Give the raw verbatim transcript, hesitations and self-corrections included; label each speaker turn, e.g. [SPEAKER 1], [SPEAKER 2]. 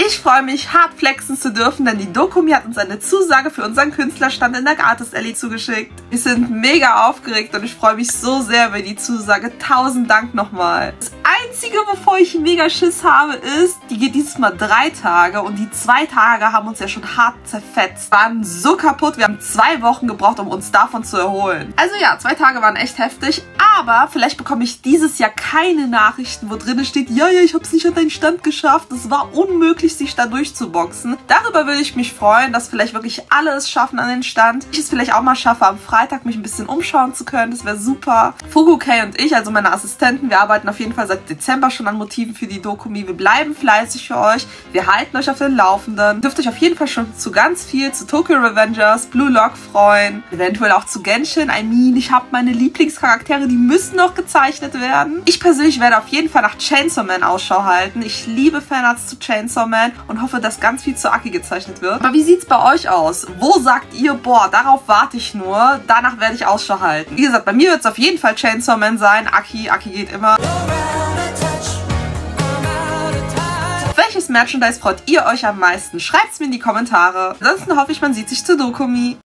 [SPEAKER 1] Ich freue mich, hart flexen zu dürfen, denn die Dokumi hat uns eine Zusage für unseren Künstlerstand in der Artist Alley zugeschickt. Wir sind mega aufgeregt und ich freue mich so sehr über die Zusage. Tausend Dank nochmal. Das Einzige, wovor ich mega Schiss habe, ist, die geht dieses Mal drei Tage und die zwei Tage haben uns ja schon hart zerfetzt. Wir waren so kaputt, wir haben zwei Wochen gebraucht, um uns davon zu erholen. Also ja, zwei Tage waren echt heftig, aber vielleicht bekomme ich dieses Jahr keine Nachrichten, wo drin steht, ja, ja, ich habe es nicht an deinen Stand geschafft. Es war unmöglich, sich da durchzuboxen. Darüber würde ich mich freuen, dass vielleicht wirklich alle es schaffen an den Stand. Ich es vielleicht auch mal schaffe, am Freitag mich ein bisschen umschauen zu können. Das wäre super. Fugu Kay und ich, also meine Assistenten, wir arbeiten auf jeden Fall seit Dezember schon an Motiven für die Dokumi. Wir bleiben fleißig für euch. Wir halten euch auf den Laufenden. Ihr dürft euch auf jeden Fall schon zu ganz viel, zu Tokyo Revengers, Blue Lock freuen. Eventuell auch zu Genshin. I mean, ich habe meine Lieblingscharaktere, die müssen noch gezeichnet werden. Ich persönlich werde auf jeden Fall nach Chainsaw Man Ausschau halten. Ich liebe Fanarts zu Chainsaw Man und hoffe, dass ganz viel zu Aki gezeichnet wird. Aber wie sieht es bei euch aus? Wo sagt ihr, boah, darauf warte ich nur, danach werde ich Ausschau halten? Wie gesagt, bei mir wird es auf jeden Fall Chainsaw Man sein. Aki, Aki geht immer. Welches Merchandise freut ihr euch am meisten? Schreibt es mir in die Kommentare. Ansonsten hoffe ich, man sieht sich zur Dokumi.